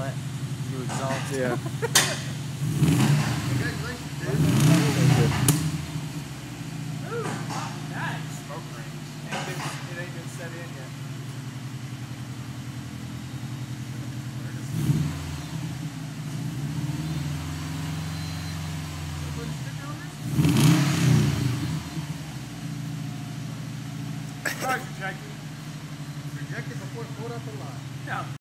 let you exhaust. Yeah. Congratulations, dude. Ooh, nice. Smoke rings. It ain't been set in yet. Rejected before it pulled up the line. No.